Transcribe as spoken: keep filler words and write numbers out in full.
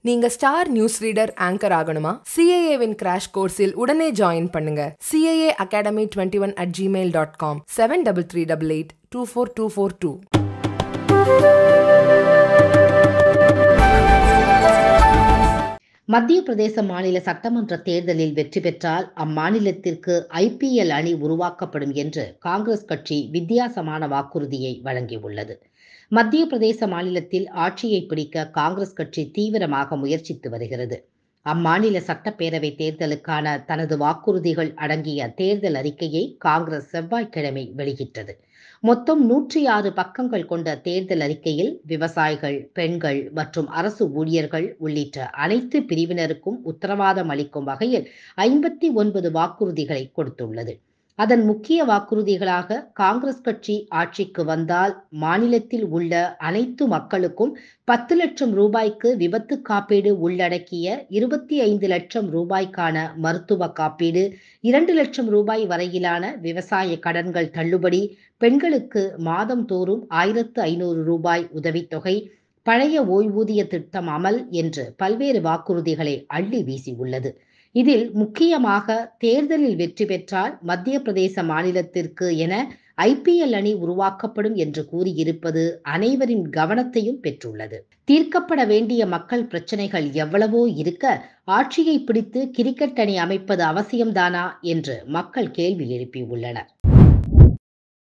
நீங்க star news reader anchor ஆகணுமா? சிஏஏவின் crash கோர்ஸில் உடனே ஜாயின் பண்ணுங்க. CAA academy twenty one at Gmail dot com seven double three double eight two four two four two. Madhya Pradesh மாநில சட்டமன்ற தேர்தலில் வெற்றி பெற்றால் அம்மாநிலத்திற்கு ஐபிஎல் அணி உருவாக்கப்படும் என்று காங்கிரஸ் கட்சி வித்தியாசமான வாக்குறுதியை வழங்கியுள்ளது. மத்திய பிரதேச மாநிலத்தில் ஆட்சியை பிடிக்க காங்கிரஸ் கட்சி தீவிரமாக முயற்சித்து வருகிறது. அம்மாநில சட்டப்பேரவை தேர்தலுக்கான தனது வாக்குறுதிகள் அடங்கிய தேர்தல் அறிக்கையை காங்கிரஸ் செவ்வாய்க்கிழமை வெளியிட்டது. மொத்தம் நூற்றி ஆறு பக்கங்கள் கொண்ட தேர்தல் அறிக்கையில் விவசாயிகள், பெண்கள் மற்றும் அரசு ஊழியர்கள் உள்ளிட்ட அனைத்து பிரிவினருக்கும் உத்தரவாதம் அளிக்கும் வகையில் ஐம்பத்தி ஒன்பது வாக்குறுதிகளை கொடுத்துள்ளது. அதன் முக்கிய வாக்குறுதிகளாக காங்கிரஸ் கட்சி ஆட்சிக்கு வந்தால் மாநிலத்தில் உள்ள அனைத்து மக்களுக்கும் பத்து லட்சம் ரூபாய்க்கு விபத்து காப்பீடு உள்ளடக்கிய இருபத்தி ஐந்து லட்சம் ரூபாய்க்கான மருத்துவ காப்பீடு, இரண்டு லட்சம் ரூபாய் வரையிலான விவசாய கடன்கள் தள்ளுபடி, பெண்களுக்கு மாதம் தோறும் ஆயிரத்து ஐநூறு ரூபாய் உதவித்தொகை, பழைய ஓய்வூதிய திட்டம் அமல் என்று பல்வேறு வாக்குறுதிகளை அள்ளி வீசியுள்ளது. இதில் முக்கியமாக தேர்தலில் வெற்றி பெற்றால் மத்திய பிரதேச மாநிலத்திற்கு என ஐபிஎல் அணி உருவாக்கப்படும் என்று கூறியிருப்பது அனைவரின் கவனத்தையும் பெற்றுள்ளது. தீர்க்கப்பட வேண்டிய மக்கள் பிரச்சனைகள் எவ்வளவோ இருக்க ஆட்சியை பிடித்து கிரிக்கெட் அணி அமைப்பது அவசியம்தானா என்று மக்கள் கேள்வி எழுப்பியுள்ளனர்.